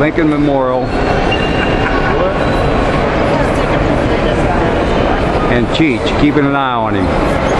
Lincoln Memorial. And Cheech, keeping an eye on him.